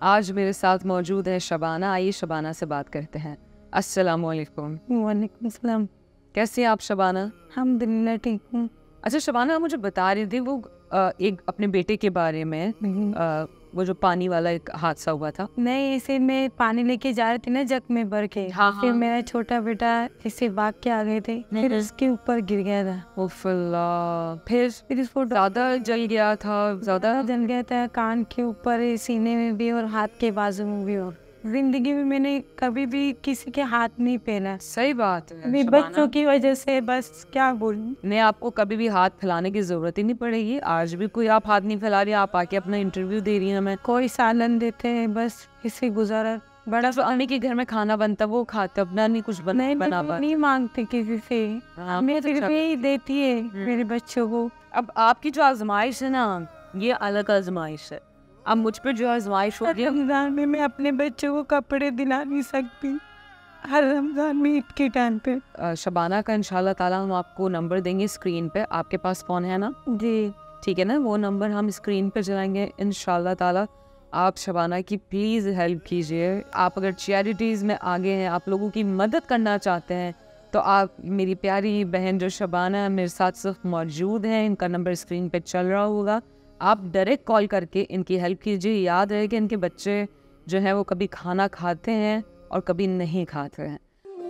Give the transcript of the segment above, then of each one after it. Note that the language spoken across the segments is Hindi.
आज मेरे साथ मौजूद है शबाना। आइए शबाना से बात करते हैं। अस्सलाम वालेकुम। वालेकुम सलाम। कैसे हैं आप शबाना? अल्हम्दुलिल्लाह ठीक हूँ। अच्छा शबाना, मुझे बता रही थी वो एक अपने बेटे के बारे में, वो जो पानी वाला एक हादसा हुआ था। नहीं, ऐसे मैं पानी लेके जा रही थी ना जग में भर के। हाँ, फिर हाँ। मेरा छोटा बेटा ऐसे भाग के आ गए थे, फिर उसके ऊपर गिर गया था। फिर इसको ज्यादा जल गया था, ज्यादा जल गया था, कान के ऊपर, सीने में भी और हाथ के बाजू में भी। और जिंदगी में मैंने कभी भी किसी के हाथ नहीं पहना। सही बात है अभी शबाना। बच्चों की वजह से बस क्या बोलूं। ने आपको कभी भी हाथ फैलाने की जरूरत ही नहीं पड़ेगी। आज भी कोई आप हाथ नहीं फैला रही, आप आके अपना इंटरव्यू दे रही हैं। मैं कोई सालन देते हैं, बस इसी गुजारा। बड़ा आने के घर में खाना बनता वो खाते, अपना नहीं कुछ नहीं, बना मैं नहीं मांगती किसी से। हाँ, मैं फिर भी देती है मेरे बच्चों को। अब आपकी जो आजमाइश है ना, ये अलग आजमाइश है। अब मुझ पे जो आजमाइश हो गई, रमजान में मैं अपने बच्चों को कपड़े दिला नहीं सकती, हर रमजान में ईद के टाइम पे। शबाना का इंशाल्लाह ताला हम आपको नंबर देंगे स्क्रीन पे। आपके पास फ़ोन है ना? जी ठीक है ना, वो नंबर हम स्क्रीन पे चलाएंगे इंशाल्लाह ताला। आप शबाना की प्लीज़ हेल्प कीजिए। आप अगर चैरिटीज़ में आगे हैं, आप लोगों की मदद करना चाहते हैं, तो आप मेरी प्यारी बहन जो शबाना मेरे साथ सिर्फ मौजूद हैं, इनका नंबर स्क्रीन पे चल रहा होगा। आप डायरेक्ट कॉल करके इनकी हेल्प कीजिए। याद रहे कि इनके बच्चे जो हैं वो कभी खाना खाते हैं और कभी नहीं खाते हैं।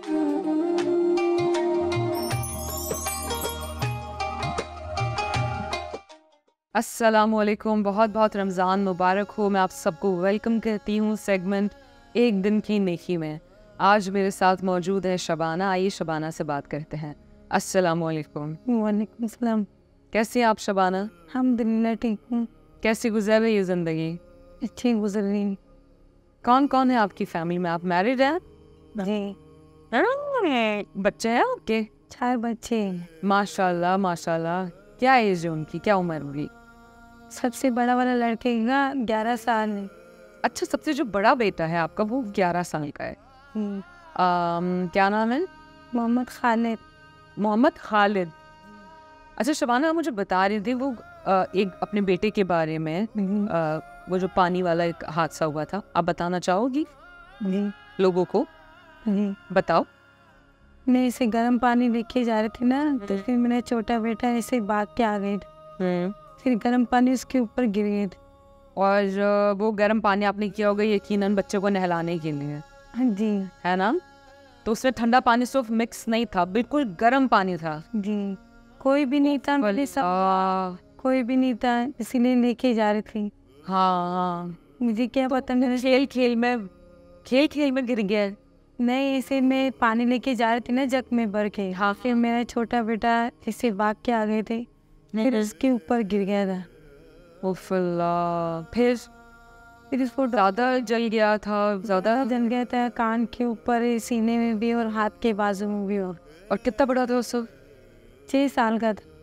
अस्सलामुअलैकुम, बहुत बहुत रमज़ान मुबारक हो। मैं आप सबको वेलकम कहती हूँ सेगमेंट एक दिन की नेकी में। आज मेरे साथ मौजूद है शबाना। आइए शबाना से बात करते हैं। अस्सलामुअलैकुम। वालेकुम सलाम। कैसे हैं आप शबाना? अल्हम्दुलिल्लाह ठीक हूँ। कैसी गुजर रही है ज़िंदगी? अच्छी गुजर रही। कौन कौन है आपकी फैमिली में? आप मैरिड हैं? जी, बच्चे हैं आपके? 4 बच्चे हैं। माशाल्लाह माशाल्लाह। क्या एज है उनकी, क्या उम्र होगी? सबसे बड़ा वाला लड़के का 11 साल है। अच्छा, सबसे जो बड़ा बेटा है आपका वो 11 साल का है। क्या नाम है? मोहम्मद खालिद। मोहम्मद खालिद। अच्छा शबाना, मुझे बता रही थी वो एक अपने बेटे के बारे में, वो जो पानी वाला एक हादसा हुआ था। आप बताना चाहोगी जी लोगों को? जी। बताओ। मैं ऐसे गर्म पानी लेके जा रही थी ना, तो फिर मेरा छोटा बेटा ऐसे भाग के आ गए। फिर गर्म पानी उसके ऊपर गिर गए। और वो गर्म पानी आपने किया होगा यकीनन बच्चों को नहलाने के लिए, हाँ जी, है ना? तो उसमें ठंडा पानी सिर्फ मिक्स नहीं था, बिल्कुल गर्म पानी था। जी। कोई भी नहीं था मेरे साथ, कोई भी नहीं था, इसीलिए लेके जा रही थी। हाँ, मुझे क्या पता, मेरे खेल खेल में गिर गया। नहीं, ऐसे मैं पानी लेके जा रही थी ना जग में भर के। हाँ। फिर मेरा छोटा बेटा ऐसे भाग के आ गए थे, फिर उसके ऊपर गिर गया था। फिर इसको ज्यादा जल गया था, ज्यादा जल गया था, कान के ऊपर, सीने में भी और हाथ के बाजू में भी। और कितना बड़ा था उस? 6 साल का था।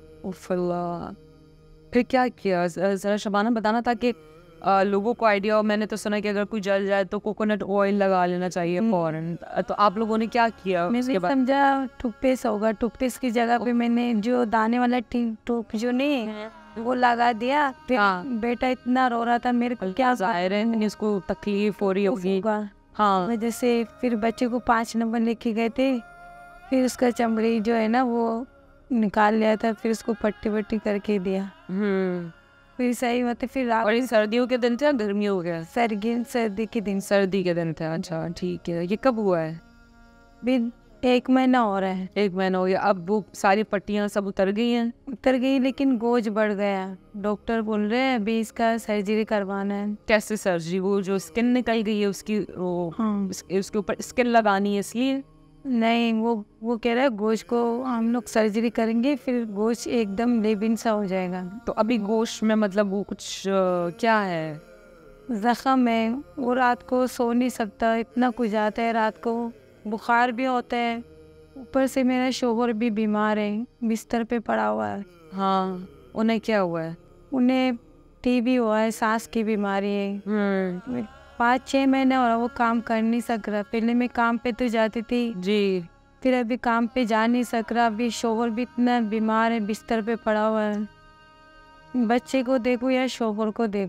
फिर क्या किया जरा शबाना बताना, ताकि लोगों को आइडिया हो। मैंने तो सुना कि अगर कोई जल जाए तो कोकोनट ऑयल लगा लेना चाहिए फौरन। तो आप लोगों ने क्या किया? मैंने समझा टूथपेस्ट होगा, टूथपेस्ट की जगह पे मैंने जो दाने वाला टूप जो नहीं है वो लगा दिया। फिर बेटा इतना रो रहा था, मेरे को क्या जाहिर है इसको तकलीफ हो रही होगी। हाँ, वजह से फिर बच्चे को 5 नंबर लेके गए थे। फिर उसका चमड़ी जो है ना वो निकाल लिया था, फिर उसको पट्टी पट्टी करके दिया। फिर सही बात है। फिर और ये सर्दियों के दिन थे या गर्मियों हो गया? सर्दी के दिन। सर्दी के दिन थे। अच्छा ठीक है। ये कब हुआ है? भी 1 महीना हो रहा है। 1 महीना हो गया। अब वो सारी पट्टियाँ सब उतर गई हैं? उतर गई, लेकिन गोज बढ़ गया। डॉक्टर बोल रहे हैं अभी इसका सर्जरी करवाना है। कैसे सर्जरी? वो जो स्किन निकल गई है उसकी, वो उसके ऊपर स्किन लगानी है इसलिए? नहीं, वो कह रहा है गोश्त को हम लोग सर्जरी करेंगे, फिर गोश्त एकदम लेबिन सा हो जाएगा। तो अभी गोश्त में मतलब वो कुछ क्या है? जख्म है। वो रात को सो नहीं सकता, इतना कुछ आता है, रात को बुखार भी होता है। ऊपर से मेरा शोहर भी बीमार है, बिस्तर पे पड़ा हुआ है। हाँ, उन्हें क्या हुआ है? उन्हें टीबी हुआ है, सांस की बीमारी है। 5-6 महीने हो रहा, वो काम कर नहीं सक रहा। पहले मैं काम पे तो जाती थी जी, फिर अभी काम पे जा नहीं सक रहा। अभी शोहर भी इतना बीमार है, बिस्तर पे पड़ा हुआ है। बच्चे को देखो या शोहर को देखो।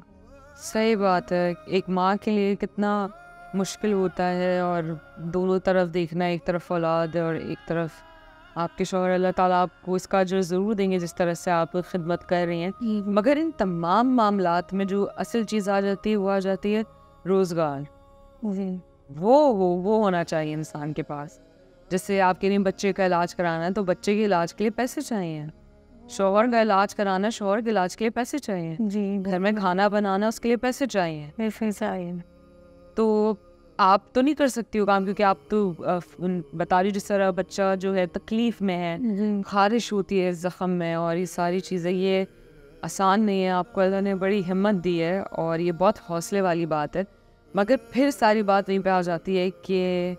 सही बात है, एक माँ के लिए कितना मुश्किल होता है, और दोनों तरफ देखना, एक तरफ औलाद और एक तरफ आपके शौहर। अल्लाह ताला आपको इसका अजर ज़रूर देंगे जिस तरह से आप खिदमत कर रही हैं। मगर इन तमाम मामलात में जो असल चीज़ आ जाती है वो आ जाती है रोज़गार। जी वो होना चाहिए इंसान के पास। जैसे आप कह रही हैं बच्चे का इलाज कराना है, तो बच्चे के इलाज के लिए पैसे चाहिए। शौहर का इलाज कराना है, शौहर के इलाज के लिए पैसे चाहिए। जी घर में खाना बनाना, उसके लिए पैसे चाहिए। पैसे चाहिए। तो आप तो नहीं कर सकती हो काम, क्योंकि आप तो बता रही जिस तरह बच्चा जो है तकलीफ़ में है, खारिश होती है ज़ख़म में, और ये सारी चीज़ें, ये आसान नहीं है। आपको अल्लाह ने बड़ी हिम्मत दी है और ये बहुत हौसले वाली बात है। मगर फिर सारी बात वहीं पे आ जाती है कि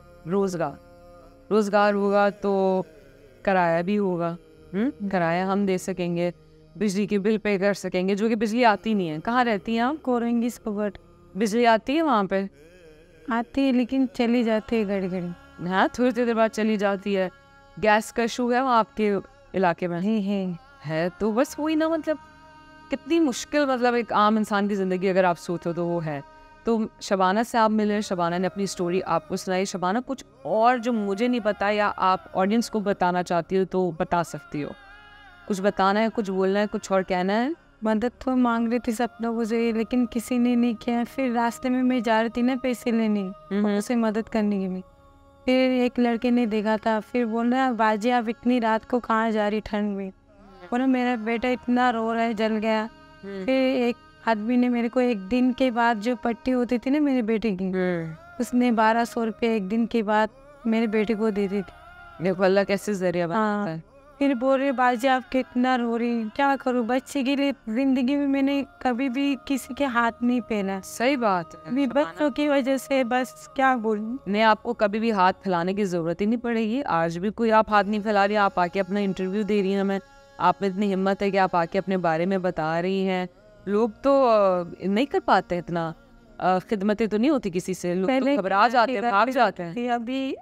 रोज़गार होगा तो किराया भी होगा। किराया हम दे सकेंगे, बिजली के बिल पे कर सकेंगे, जो कि बिजली आती नहीं है। कहाँ रहती हैं आप? कोरेंगी स्पॉट बिजली आती है वहाँ पे? आती है लेकिन चली जाती है घड़ी घड़ी। हाँ, थोड़ी देर बाद चली जाती है। गैस का इशू है वहाँ आपके इलाके में? है तो बस वही ना, मतलब कितनी मुश्किल, मतलब एक आम इंसान की ज़िंदगी अगर आप सोचो तो वो है। तो शबाना से आप मिले, शबाना ने अपनी स्टोरी आपको सुनाई। शबाना, कुछ और जो मुझे नहीं पता या आप ऑडियंस को बताना चाहती हो तो बता सकती हो। कुछ बताना है, कुछ बोलना है, कुछ और कहना है? मदद तो मांग रही थी सब लोगों से, लेकिन किसी ने नहीं किया। फिर रास्ते में मैं जा रही थी ना पैसे लेने, उसे मदद करने के लिए। फिर एक लड़के ने देखा था, फिर बोल रहा है बाजी आप इतनी रात को कहाँ जा रही ठंड में। बोला मेरा बेटा इतना रो रहा है, जल गया। फिर एक आदमी ने मेरे को एक दिन के बाद जो पट्टी होती थी ना मेरे बेटे की, उसने 1200 रुपये एक दिन के बाद मेरे बेटे को दे दी थी। देखो अल्लाह कैसे जरिया बनाता है। फिर बोल रही बाजी आप कितना रो रही, क्या करूँ बच्चे के लिए। जिंदगी में मैंने कभी भी किसी के हाथ नहीं पहना। सही बात है, बच्चों की वजह से बस क्या बोलूं। नहीं, आपको कभी भी हाथ फैलाने की जरूरत ही नहीं पड़ेगी। आज भी कोई आप हाथ नहीं फैला रही, आप आके अपना इंटरव्यू दे रही हैं। हमें आप में इतनी हिम्मत है कि आप आके अपने बारे में बता रही हैं। लोग तो नहीं कर पाते इतना, खिदमतें तो नहीं होती किसी से, लोग तो घबरा जाते हैं, भाग जाते हैं। अभी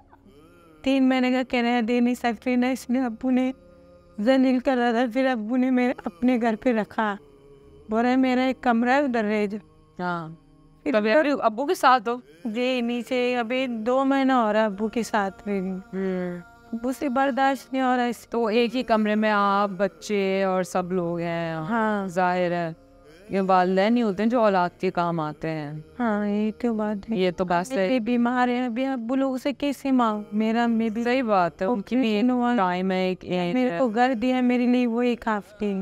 3 महीने का किराया दे नहीं सकती ना, इसलिए अब्बू ने जलील कर रहा था। फिर अब्बू ने मेरे अपने घर पे रखा, बोल रहे मेरा एक कमरा है उधर रह जा। हाँ, कभी अभी अब्बू के साथ हो? जी नीचे अभी 2 महीना हो रहा है अब्बू के साथ में। अब्बू से बर्दाश्त नहीं हो रहा है। तो एक ही कमरे में आप, बच्चे और सब लोग हैं? हाँ, जाहिर है ये वालिदैन ही होते हैं जो औलाद के काम आते हैं। हाँ ये तो बात है। ये तो बात है। बीमार है अभी, अब्बू लोगों से कैसे मांग। मेरा मैं भी सही बात है, उनकी भी एक टाइम है, एक मेरे को घर दिया मेरे लिए वो एक काफी।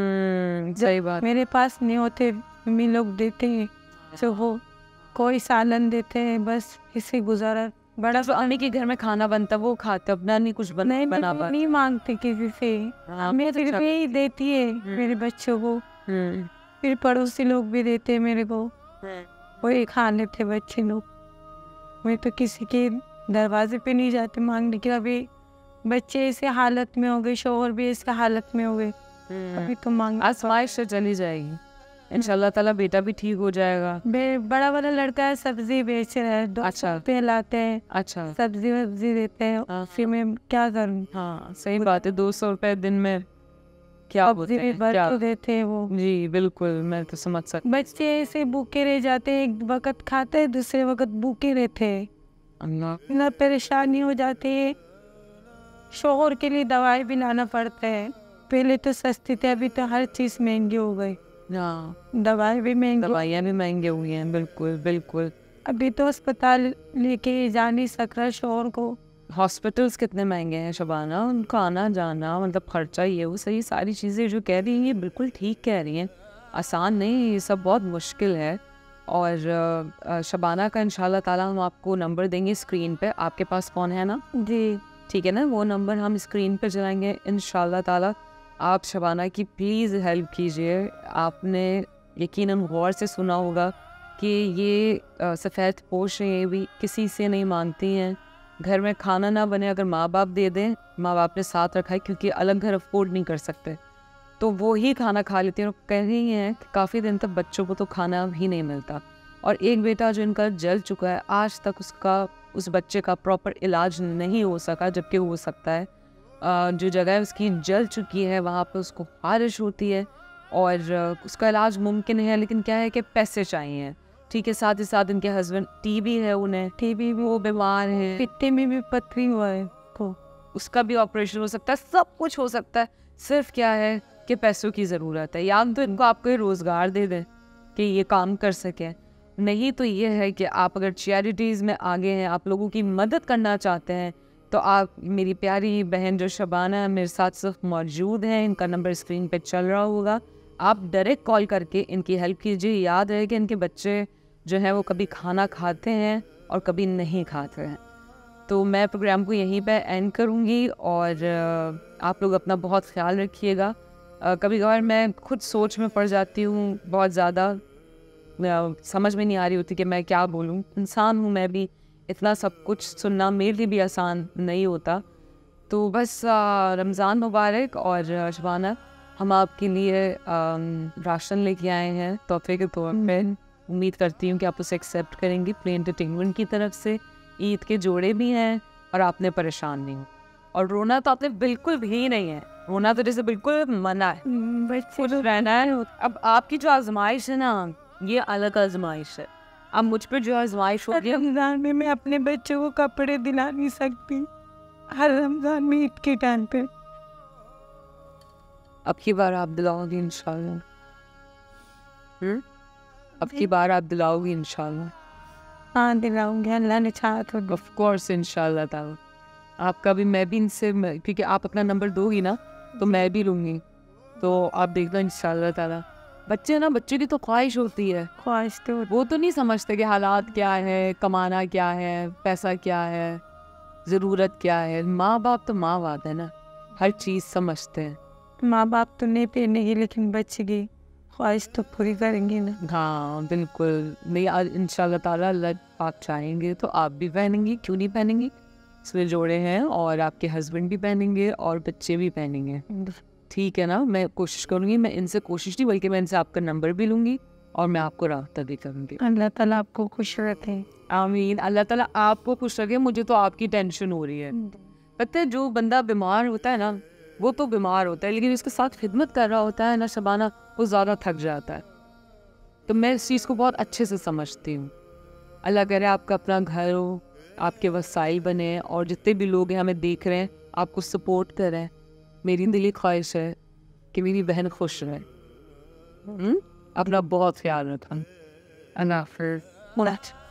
सही बात। मेरे पास नहीं होते, मम्मी लोग देते हैं, जो हो कोई सालन देते हैं, बस इसे गुजारा। बड़ा अम्मी के घर में खाना बनता वो खाते, अपना नहीं कुछ बना नहीं मांगते किसी से। मैं फिर भी देती है मेरे बच्चों को, फिर पड़ोसी लोग भी देते हैं मेरे को, वही खा लेते बच्चे लोग। मैं तो किसी के दरवाजे पे नहीं जाते मांगने के। अभी बच्चे ऐसे हालत में हो गए, शौहर भी ऐसे हालत में हो गए, अभी तो मांग आजमाइश से चली जाएगी इंशाल्लाह ताला। बेटा भी ठीक हो जाएगा। बड़ा वाला लड़का है, सब्जी बेच रहा है, 200 रुपये लाते हैं। अच्छा, सब्जी वब्जी देते हैं, फिर मैं क्या करूँ। हाँ सही बात है, 200 रुपये दिन में क्या बोलते हैं, क्या देते हैं वो। जी बिल्कुल, मैं तो समझ सकती। बच्चे ऐसे भूखे रह जाते हैं, एक वक्त खाते हैं दूसरे वक्त भूखे रहते हैं। अल्लाह, इतना परेशानी हो जाती है। शौहर के लिए दवाई भी लाना पड़ता है। पहले तो सस्ती थी, अभी तो हर चीज़ महंगी हो गई। हाँ, दवाई भी महंगी, दवाइयाँ भी महंगी हुई हैं। बिल्कुल बिल्कुल। अभी तो अस्पताल लेके जा नहीं सक रहा शौहर को। हॉस्पिटल्स कितने महंगे हैं शबाना, उनका आना जाना, मतलब खर्चा ये वो सही, सारी चीज़ें जो कह रही हैं ये बिल्कुल ठीक कह रही हैं। आसान नहीं, ये सब बहुत मुश्किल है। और शबाना का इंशाल्लाह ताला हम आपको नंबर देंगे स्क्रीन पे। आपके पास फ़ोन है ना? जी ठीक है ना, वो नंबर हम स्क्रीन पे चलाएंगे इंशाल्लाह ताला। आप शबाना की प्लीज़ हेल्प कीजिए। आपने यकीनन गौर से सुना होगा कि ये सफ़ेद पोश हैं, ये भी किसी से नहीं मांगती हैं। घर में खाना ना बने, अगर माँ बाप दे दें, माँ बाप ने साथ रखा है क्योंकि अलग घर अफोर्ड नहीं कर सकते, तो वो ही खाना खा लेती हैं। और कह रही हैं कि काफ़ी दिन तक बच्चों को तो खाना भी नहीं मिलता। और एक बेटा जो इनका जल चुका है, आज तक उस बच्चे का प्रॉपर इलाज नहीं हो सका, जबकि हो सकता है। जो जगह उसकी जल चुकी है वहाँ पर उसको खारिश होती है, और उसका इलाज मुमकिन है, लेकिन क्या है कि पैसे चाहिए, ठीक है। साथ ही साथ इनके हस्बैंड टीबी है, उन्हें टीबी भी, वो बीमार है, पिट्टे में भी पथरी हुआ है को, उसका भी ऑपरेशन हो सकता है, सब कुछ हो सकता है। सिर्फ क्या है कि पैसों की ज़रूरत है। या तो इनको आप कोई रोज़गार दे दें कि ये काम कर सकें, नहीं तो ये है कि आप अगर चैरिटीज़ में आगे हैं, आप लोगों की मदद करना चाहते हैं, तो आप मेरी प्यारी बहन जो शबाना है मेरे साथ सिर्फ मौजूद हैं, इनका नंबर स्क्रीन पे चल रहा होगा, आप डायरेक्ट कॉल करके इनकी हेल्प कीजिए। याद रहे कि इनके बच्चे जो हैं वो कभी खाना खाते हैं और कभी नहीं खाते हैं। तो मैं प्रोग्राम को यहीं पे एंड करूँगी और आप लोग अपना बहुत ख्याल रखिएगा। कभी कभार मैं खुद सोच में पड़ जाती हूँ बहुत ज़्यादा, समझ में नहीं आ रही होती कि मैं क्या बोलूँ। इंसान हूँ मैं भी, इतना सब कुछ सुनना मेरे लिए भी आसान नहीं होता। तो बस रमज़ान मुबारक। और शबाना, हम आपके लिए राशन लेके आए हैं तोहफे के तौर पे। उम्मीद करती हूँ कि आप उसे एक्सेप्ट करेंगी। प्ले एंटरटेनमेंट की तरफ से ईद के जोड़े भी हैं और आपने परेशान नहीं हो। और रोना तो आपने बिल्कुल भी नहीं है, रोना तो जैसे बिल्कुल मना है, खुश रहना है। अब आपकी जो आजमाइश है ना, ये अलग आजमाइश है। अब मुझ पर जो आजमाइश हो गई, रमजान में मैं अपने बच्चों को कपड़े दिला नहीं सकती, हर रमजान में ईद के टाइम पे। अब की बार आप दिलाओगी इंशाल्लाह। अब की बार आप दिलाओगी इंशाल्लाह। हाँ दिलाऊंगी, अल्लाह ने चाहा तो। ऑफ कोर्स इंशाल्लाह ताला। आपका भी मैं भी इनसे, क्योंकि आप अपना नंबर दोगी ना तो मैं भी लूँगी, तो आप देखना इंशाल्लाह ताला। बच्चे ना, बच्चे की तो ख्वाहिश होती है, ख्वाहिश तो वो तो नहीं समझते कि हालात क्या है, कमाना क्या है, पैसा क्या है, ज़रूरत क्या है। माँ बाप तो माँ बाप है ना, हर चीज़ समझते हैं। माँ बाप तो नहीं पहनेगी, लेकिन बच्चे की ख्वाहिश तो पूरी करेंगे ना। हाँ बिल्कुल, नहीं इंशाल्लाह ताला अल्लाह पाक चाहेंगे तो आप भी पहनेंगी, क्यों नहीं पहनेंगी। इसमें जोड़े हैं और आपके हस्बैंड भी पहनेंगे और बच्चे भी पहनेंगे, ठीक है ना। मैं कोशिश करूँगी, मैं इनसे कोशिश नहीं बल्कि मैं इनसे आपका नंबर भी लूँगी और मैं आपको राब्ता भी करूँगी। अल्लाह ताला आपको खुश रखे। आमीन। अल्लाह ताला आपको खुश रखे। मुझे तो आपकी टेंशन हो रही है। पता है, जो बंदा बीमार होता है ना, वो तो बीमार होता है, लेकिन उसके साथ खिदमत कर रहा होता है ना शबाना, वो ज़्यादा थक जाता है। तो मैं इस चीज़ को बहुत अच्छे से समझती हूँ। अल्लाह करे आपका अपना घर हो, आपके वसाइल बने और जितने भी लोग हैं हमें देख रहे हैं आपको सपोर्ट करें। मेरी दिली ख्वाहिश है कि मेरी बहन खुश रहे। अपना बहुत ख्याल रखना। अल्लाह हाफ़िज़।